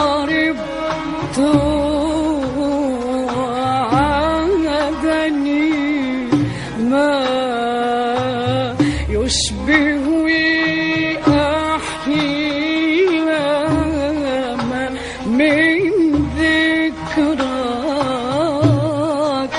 ضربت وعادني ما يشبه أحلام من ذكراك.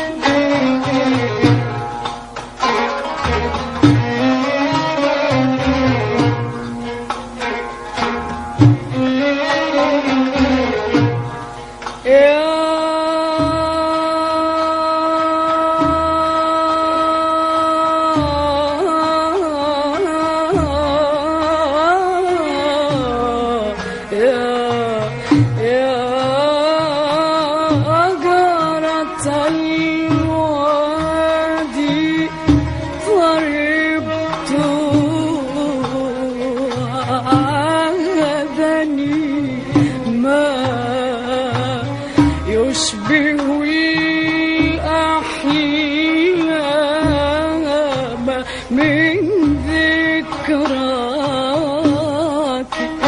الوادي ضربت عادني ما يشبه الأحلام من ذكراك.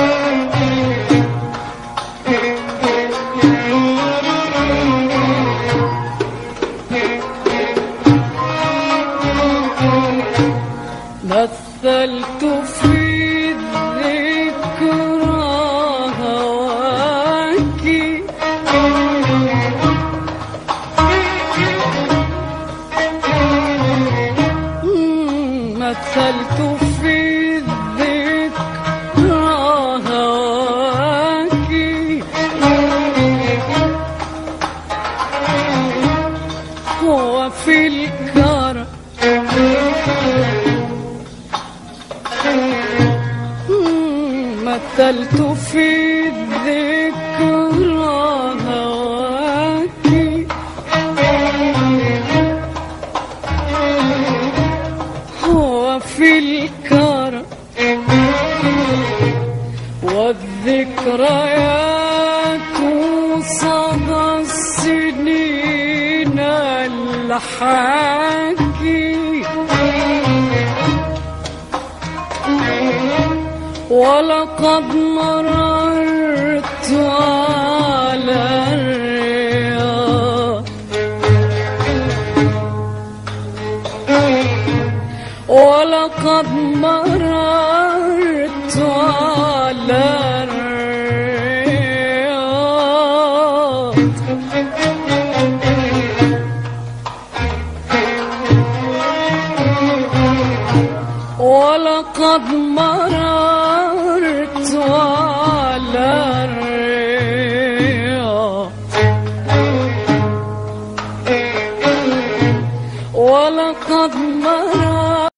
مثلت في الذكرى هواك مثلت في الذكرى هواك وفي الكرم مثلت في الذكرى هواك وفي الكرم والذكريات صدى السنين الحاكي ولقد مررت على الرياض ولقد مررت على الرياض ولقد مررت على الرياض ولقد مررت